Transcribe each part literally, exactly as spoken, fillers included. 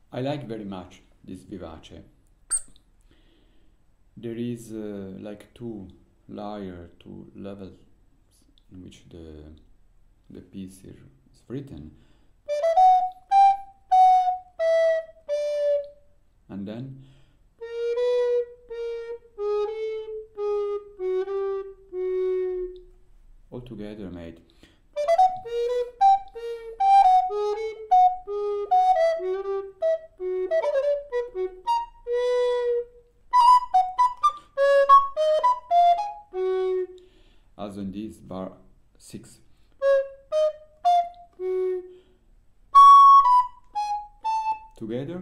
I like very much this vivace. There is uh, like two layer, two levels in which the the piece is written, and then all together made. Also in this bar six. Together.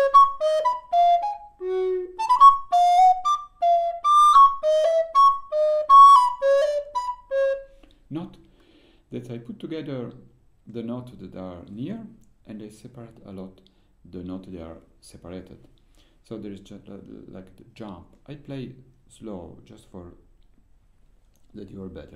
Note that I put together the notes that are near and I separate a lot the notes that are separated. So there is just uh, like the jump. I play slow just for that you are better.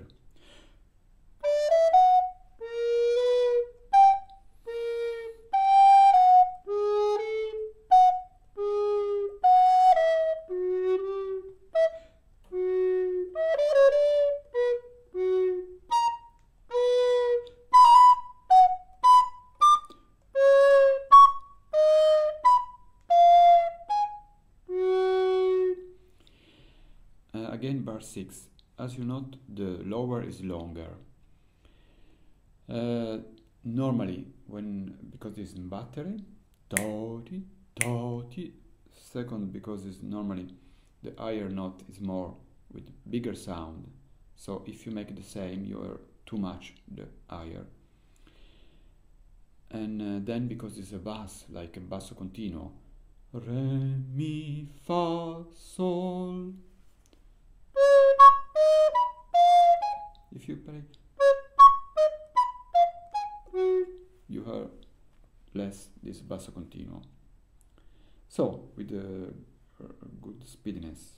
Uh, again bar six. As you note, the lower is longer. Uh, normally, when because it's in battery, do-ti, do-ti. Second, because it's normally the higher note is more with bigger sound. So if you make the same, you are too much the higher. And uh, then because it's a bass, like a basso continuo, re, mi, fa, sol. If you play, you hear less this basso continuo. So, with the uh, good speediness.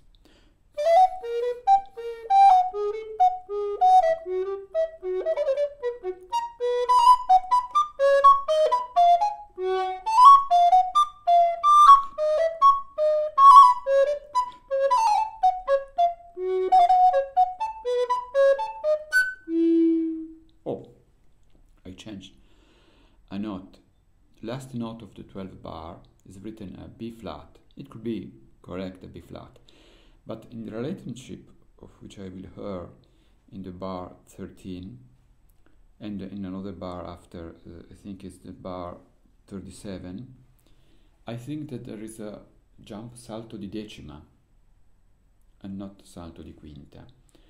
Changed a note. The last note of the twelfth bar is written a B flat. It could be correct a B flat, but in the relationship of which I will hear in the bar thirteen and in another bar after, uh, I think it's the bar thirty-seven, I think that there is a jump salto di decima and not salto di quinta.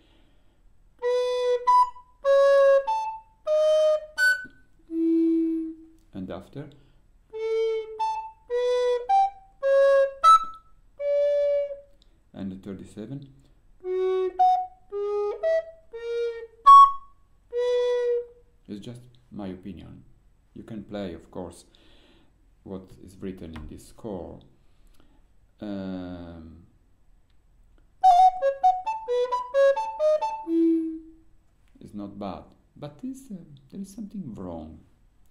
And after and the thirty-seven is just my opinion. You can play, of course, what is written in this score. Um, it's not bad, but is, uh, there is something wrong.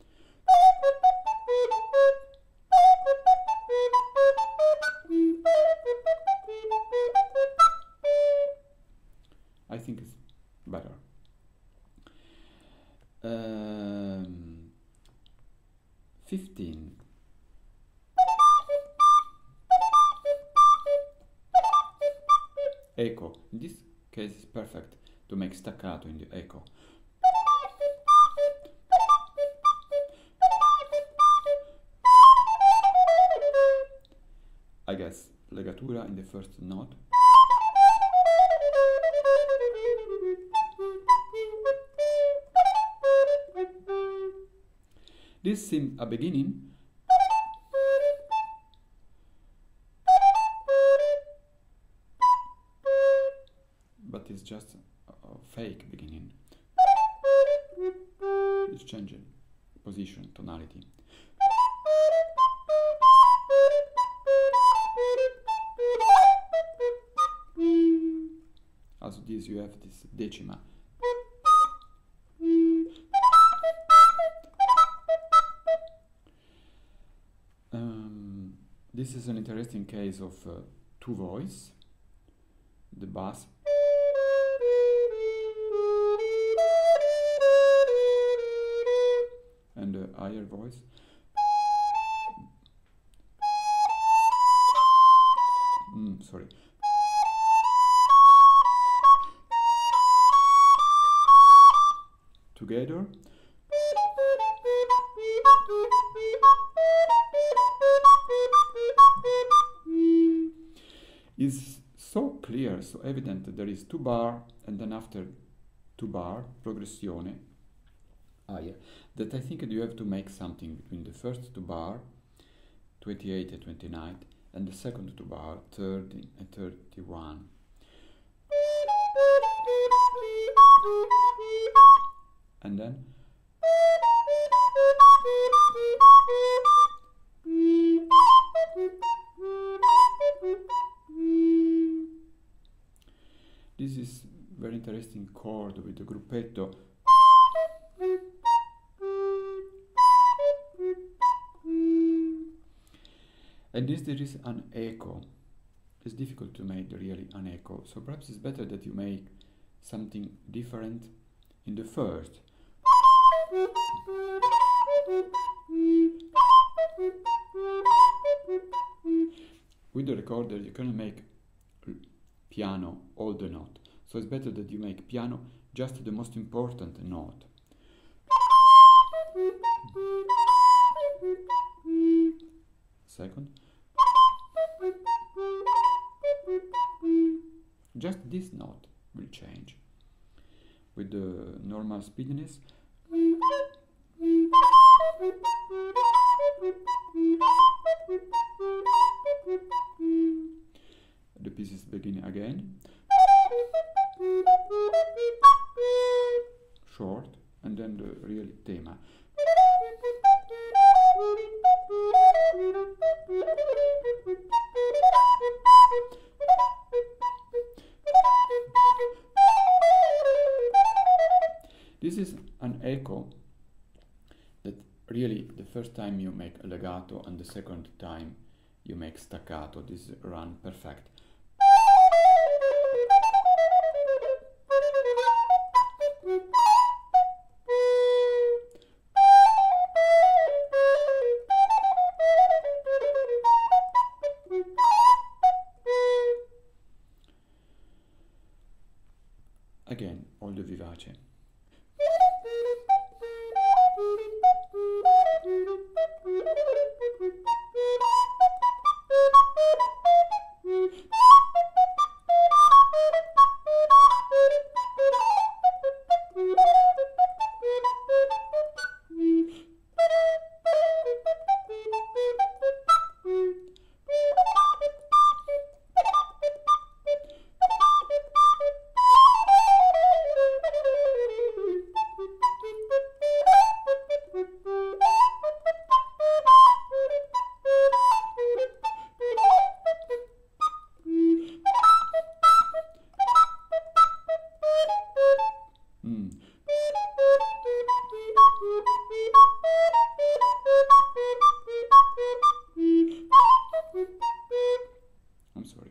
I think it's better. Um, fifteen. Echo. In this case, it's perfect to make staccato in the echo. I guess legatura in the first note. This seems a beginning, but it's just a, a fake beginning. It's changing position, tonality. As this, you have this decima. Um, This is an interesting case of uh, two voice, the bass and the higher voice. Mm, sorry. Together. Is so clear, so evident that there is two bar and then after two bar progressione higher, that I think that you have to make something between the first two bar, twenty-eight and twenty-nine, and the second two bar, thirty and thirty-one. And then this is very interesting chord with the gruppetto. And this there is an echo. It's difficult to make really an echo, so perhaps it's better that you make something different in the first. With the recorder you can make piano all the note, so it's better that you make piano just the most important note. Second, just this note will change with the normal speediness. The pieces begin again, short, and then the real thema. This is an echo that really the first time you make a legato and the second time you make staccato. This run perfect. Again, all the vivace. I'm sorry.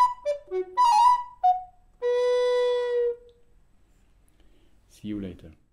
See you later.